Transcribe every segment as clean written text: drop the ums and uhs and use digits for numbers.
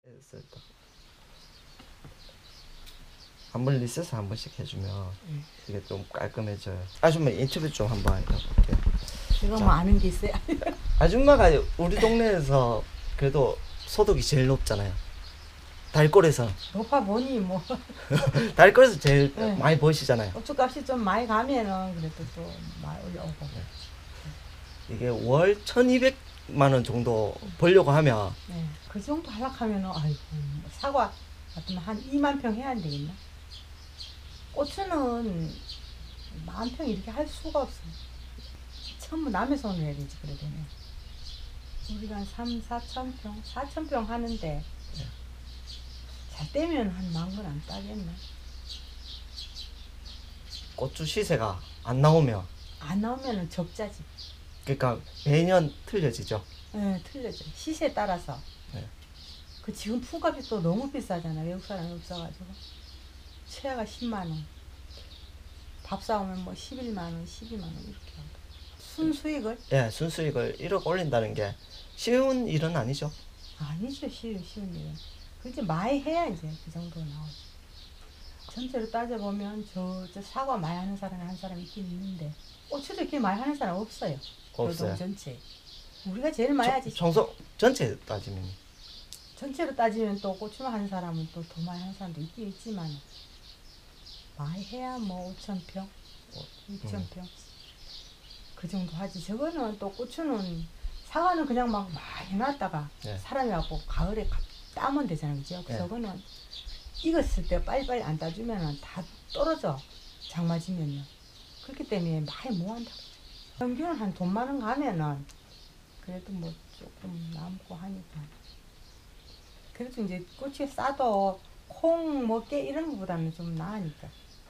됐다. 한번 리셋을 한 번씩 해주면 이게 좀 깔끔해져요. 아줌마 인터뷰 좀 한번 해볼게요. 제가 뭐 아는 게 있어요? 아줌마가 우리 동네에서 그래도 소득이 제일 높잖아요. 달골에서. 높아 보니 뭐 달골에서 제일 네. 많이 버시잖아요. 고추값이 좀 많이 가면은 그래도 또 많이 올라오고. 이게 월 1,200만 원 정도 벌려고 하면 네. 그 정도 하락하면은 아이고 사과 같으면 한 2만 평 해야 안 되겠나? 고추는 10,000평 이렇게 할 수가 없어. 전부 남의 손으로 해야 되지 그래도. 우리가 한 3,000~4,000평 4,000평 하는데 잘 떼면 한 10,000건 안 따겠나? 고추 시세가 안 나오면 안 나오면은 적자지. 그러니까 매년 틀려지죠. 네, 틀려져. 시세에 따라서. 네. 그 지금 품값이 또 너무 비싸잖아. 외국 사람이 없어가지고. 최하가 10만 원. 밥 사오면 뭐 11만 원, 12만 원 이렇게 하고. 순수익을? 예, 순수익을 1억 올린다는 게 쉬운 일은 아니죠. 아니죠. 쉬운 일은. 그렇게 많이 해야 이제 그 정도 나오지. 전체로 따져보면 저 사과 많이 하는 사람이 한 사람 있긴 있는데 고추도 이렇게 많이 하는 사람 없어요. 없어요. 노동 전체. 우리가 제일 많이 하지. 청소 전체 따지면 전체로 따지면 또 고추만 하는 사람은 또 더 많이 하는 사람도 있긴 있지만 많이 해야 뭐 5,000평, 6,000평 그 정도 하지. 저거는 또 고추는 사과는 그냥 막 많이 놨다가 네. 사람이 와고 가을에 따면 되잖아요. 그죠? 네. 저거는 익었을 때 빨리빨리 안 따주면 다 떨어져. 장 맞으면요. 그렇기 때문에 많이 못 한다. 평균 한 돈 많은 거 하면은 그래도 뭐 조금 남고 하니까. 그래도 이제 고추에 싸도 콩, 뭐 깨 이런 거보다는 좀 나으니까.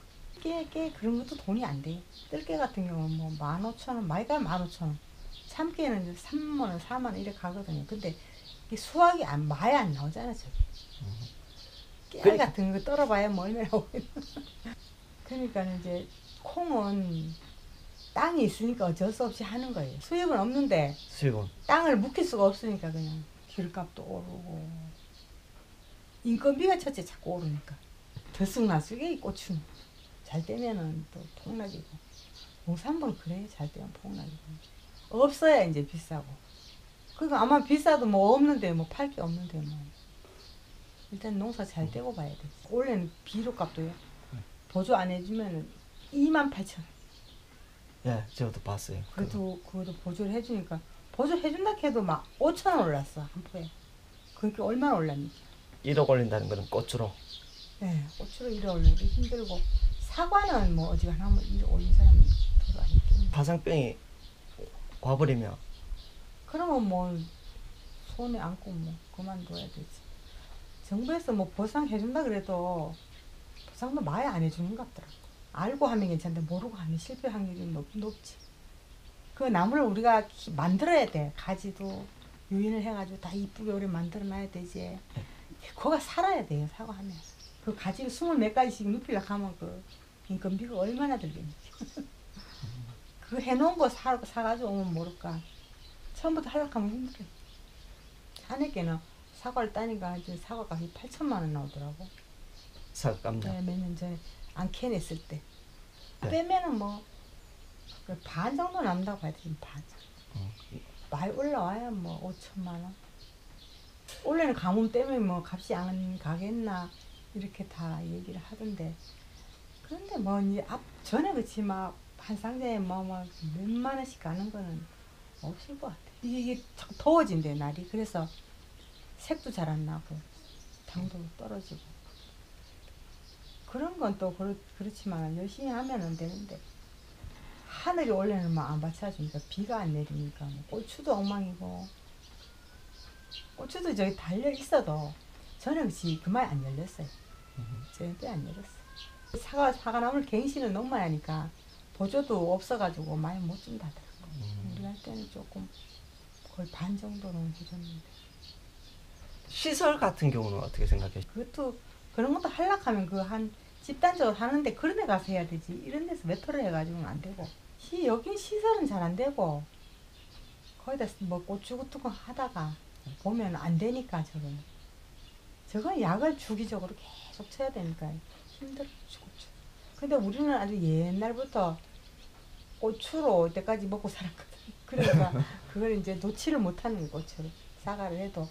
깨 그런 것도 돈이 안 돼. 뜰깨 같은 경우는 뭐 15,000원, 많이 가면 15,000원. 참깨는 이제 3만원, 4만원 이렇게 가거든요. 근데 이게 수확이 많이 안 나오잖아, 저기. 깨알 같은 거 떨어봐야 뭐 얼마나 오겠나. 그러니까 이제 콩은 땅이 있으니까 어쩔 수 없이 하는 거예요. 수입은 없는데 수익은 땅을 묵힐 수가 없으니까 그냥 기름값도 오르고 인건비가 첫째 자꾸 오르니까 들쑥날쑥해. 이 고추는 잘 떼면은 또 폭락이고 농산물은 그래 잘 떼면 폭락이고 없어야 이제 비싸고. 그러니까 아마 비싸도 뭐 없는데 뭐 팔 게 없는데 뭐 일단 농사 잘 떼고 봐야 돼. 원래는 비료값도요 보조 안 해주면은 28,000원. 예, 제가도 봤어요. 그래도 그것도 보조를 해주니까 보조해준다 해도 막 5,000원 올랐어 한 포에. 그게 얼마나 올랐니? 1억 올린다는 거는 고추로. 네, 고추로 1억 올리기 힘들고 사과는 뭐 어지간하면 1억 올린 사람은 별로 안 있겠네. 파상병이 와버리면 그러면 뭐 손에 안고 뭐 그만둬야 되지. 정부에서 뭐 보상해준다 그래도 보상도 많이 안 해주는 것 같더라고. 알고 하면 괜찮은데 모르고 하면 실패 확률이 높지. 그 나무를 우리가 만들어야 돼. 가지도 유인을 해가지고 다 이쁘게 우리 만들어놔야 되지. 그거가 살아야 돼요. 사과하면. 그 가지를 20몇 가지씩 눕히려고 하면 그 인건비가 얼마나 들겠니. 그거 해놓은 거 사가지고 오면 모를까. 처음부터 하려고 하면 힘들어. 한해께는 사과를 따니까 이제 사과값이 8,000만 원 나오더라고. 사과감량. 네, 몇 년 전에 안 캐냈을 때. 네. 빼면은 뭐 반 정도 남다고 봐야 되지. 반. 많이 올라와야 뭐 5천만 원. 원래는 가뭄 때문에 뭐 값이 안 가겠나 이렇게 다 얘기를 하던데. 그런데 뭐 이제 전에 그치 막 한 상자에 뭐 몇만 원씩 가는 거는 없을 것 같아. 이게 더워진대 날이. 그래서 색도 잘 안 나고 당도 떨어지고. 그런 건 또 그렇지만 열심히 하면은 되는데 하늘이 원래는 막 안 받쳐주니까 비가 안 내리니까 뭐 고추도 엉망이고. 고추도 저기 달려 있어도 저는 그치 그만 안 열렸어요. 저는 꽤 안 열렸어. 사과나무를 갱신을 너무 많이 하니까 보조도 없어가지고 많이 못 준다 하더라고. 우리 할 때는 조금 거의 반 정도는 해줬는데. 시설 같은 경우는 어떻게 생각해? 그것도 그런 것도 하려면 그 한 집단적으로 하는데 그런 데 가서 해야 되지. 이런 데서 메터를 해가지고는 안 되고. 여긴 시설은 잘 안 되고 거기다 뭐 고추 같은 거 하다가 보면 안 되니까 저거는. 저건 약을 주기적으로 계속 쳐야 되니까 힘들어 죽었죠. 근데 우리는 아주 옛날부터 고추로 이때까지 먹고 살았거든. 그러니까 그걸 이제 놓지를 못하는 고추를 사과를 해도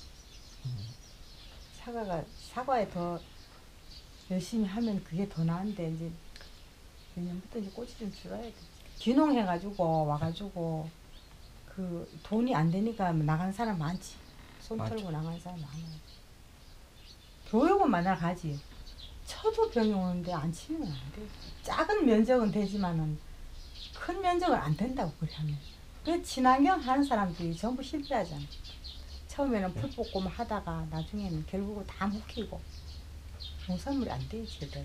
사과에 더 열심히 하면 그게 더 나은데 이제 내년부터 이제 꽃이 좀 줄어야 돼. 귀농해가지고 와가지고 그 돈이 안 되니까 나간 사람 많지. 손 털고 나간 사람 많아요. 교육은 만날 가지. 쳐도 병이 오는데 안 치면 안 돼. 작은 면적은 되지만은 큰 면적은 안 된다고 그래 하면. 그 친환경 하는 사람들이 전부 실패하잖아. 처음에는 풀 뽑고 하다가 나중에는 결국은 다 묵히고 농산물이 안 돼, 제대로.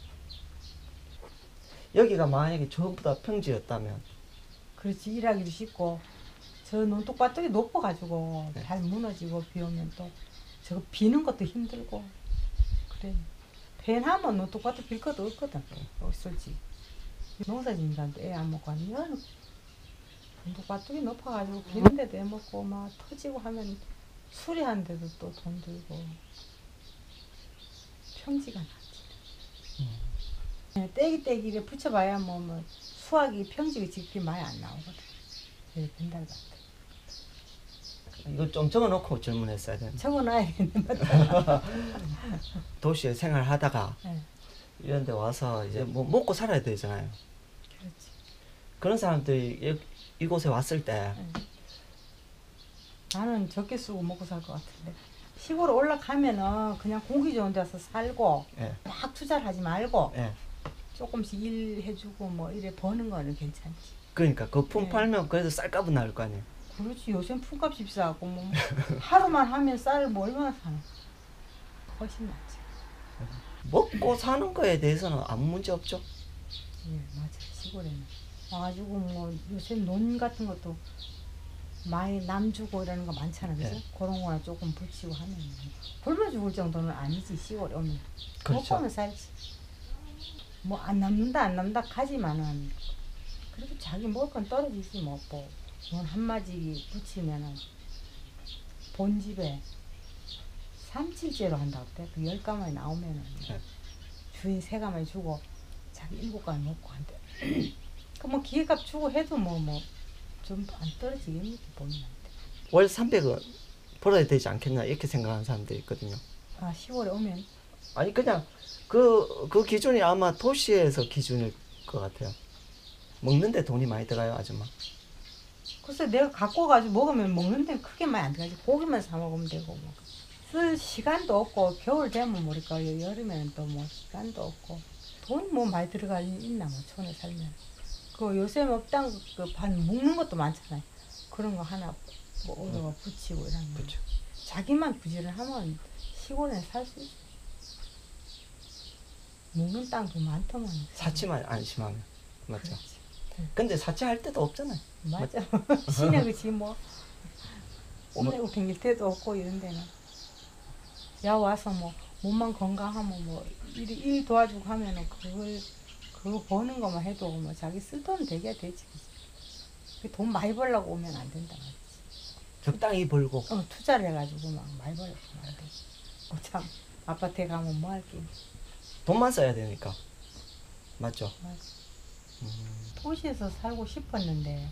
여기가 만약에 전부 다 평지였다면 그렇지, 일하기도 쉽고 저 논둑밭들이 높아가지고 네. 잘 무너지고 비 오면 또 저거 비는 것도 힘들고 그래. 펜하면 논둑밭도 빌 것도 없거든. 솔직히 농사짓는 애 안 먹고 하면 논둑밭들이 높아가지고 비는데도 애 먹고 막 터지고 하면 수리하는데도 또 돈 들고 평지가 나지. 떼기떼기를 붙여봐야 뭐 수확이 평지가 지금 많이 안 나오거든. 벤달 같아. 이거 좀 적어놓고 질문했어야 되는데. 적어놔야 되는데. 도시에 생활하다가 네. 이런 데 와서 이제 뭐 먹고 살아야 되잖아요. 그렇지. 그런 사람들이 이곳에 왔을 때 네. 나는 적게 쓰고 먹고 살 것 같은데. 시골에 올라가면은 그냥 공기 좋은 데서 살고 예. 막 투자를 하지 말고 예. 조금씩 일해주고 뭐 이래 버는 거는 괜찮지. 그러니까 그 품 네. 팔면 그래도 쌀값은 나올 거 아니에요. 그렇지. 요새 품값이 비싸고 뭐 하루만 하면 쌀을 뭐 얼마나 사나. 훨씬 낫지. 먹고 사는 거에 대해서는 아무 문제 없죠. 예, 맞아. 시골에는 와가지고 뭐 요새 논 같은 것도 많이 남 주고 이러는 거 많잖아, 그죠? 네. 그런 거나 조금 붙이고 하면 굶어 죽을 정도는 아니지. 시골에 오면 그렇죠. 먹고는 살지. 뭐 안 남는다 하지만은 그래도 자기 먹을 건 떨어지지 뭐. 한 마지 붙이면은 본집에 3,7제로 한다고 그래. 그 10가마이 나오면은 네. 주인 3가마이 주고 자기 7가마이 먹고 한대. 그 뭐 기계값 주고 해도 뭐 좀 안 떨어지겠니? 본인한테. 월 300원 벌어야 되지 않겠나 이렇게 생각하는 사람들이 있거든요. 아, 10월에 오면? 아니 그냥 그 기준이 아마 도시에서 기준일 것 같아요. 먹는데 돈이 많이 들어가요, 아줌마. 글쎄 내가 갖고 가지고 먹으면 먹는 데는 크게 많이 안 들어가지. 고기만 사 먹으면 되고 뭐. 쓸 시간도 없고 겨울 되면 모를까 여름에는 또 뭐 시간도 없고 돈 뭐 많이 들어가 있나 뭐 촌에 살면. 그 요새 먹당 그반 먹는 것도 많잖아요. 그런 거 하나 뭐 얻어가 붙이고 이러면 그렇죠. 자기만 부지런하면 시골에 살 수 있어. 먹는 땅도 많더만. 사치만 안심하면 맞죠. 그렇지. 근데 사치할 데도 없잖아요. 맞아. 시내 그치 뭐 오메고 댕길 데도 없고 이런 데는 야 와서 뭐 몸만 건강하면 뭐 일 도와주고 하면은 그거 버는 것만 해도 뭐 자기 쓸 돈은 되게 되지. 돈 많이 벌려고 오면 안 된다 말이지. 적당히 벌고. 투자를 해가지고 막 많이 벌려고 하면 안 돼. 참 아파트에 가면 뭐 할게. 돈만 써야 되니까. 맞죠? 맞아. 도시에서 살고 싶었는데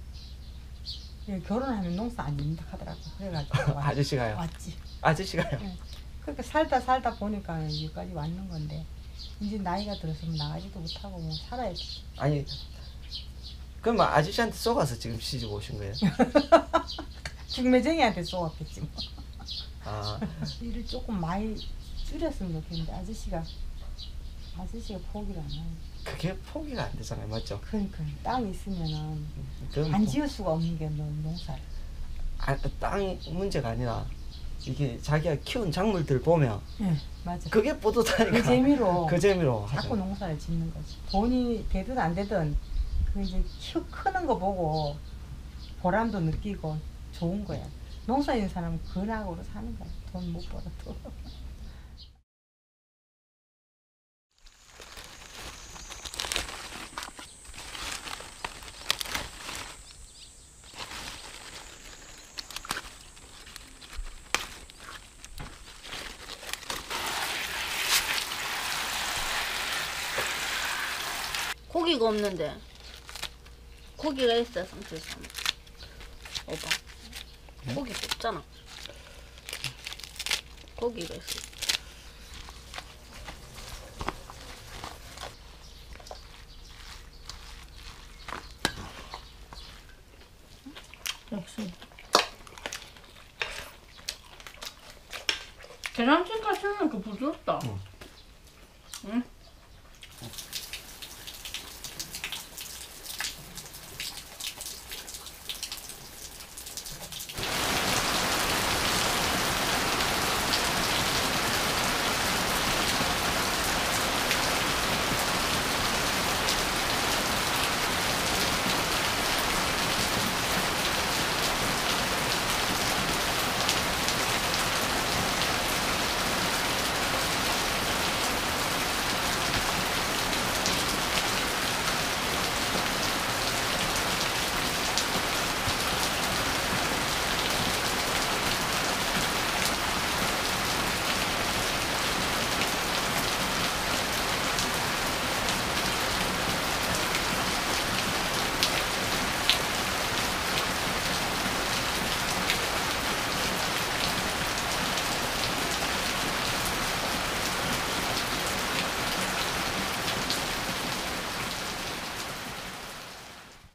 결혼하면 농사 안 짓는다 하더라고. 그래가지고 아저씨가요? 왔지. 아저씨가요? 네. 그렇게 살다 보니까 여기까지 왔는 건데 이제 나이가 들었으면 나가지도 못하고 뭐 살아야지. 아니 그럼 아저씨한테 쏘가서 지금 시집 오신 거예요? 중매쟁이한테 쏘았겠지 뭐. 아 일을 조금 많이 줄였으면 좋겠는데 아저씨가 포기를 안 하네. 그게 포기가 안 되잖아요, 맞죠? 그러니까 땅이 있으면은 그건 안 지을 수가 없는 게 농사를. 땅 문제가 아니라 이게 자기가 키운 작물들 보면 네, 맞아. 그게 뿌듯하니까 그 재미로 하죠. 자꾸 농사를 짓는 거지. 돈이 되든 안 되든 그 이제 크는 거 보고 보람도 느끼고 좋은 거야. 농사 짓는 사람은 근학으로 사는 거야. 돈 못 벌어도. 고기가 없는데. 고기가 있어야 상추 삶아. 오빠. 고기가 없잖아. 고기가 있어. 역시. 계란찜까지 그 부드럽다. 응. 응?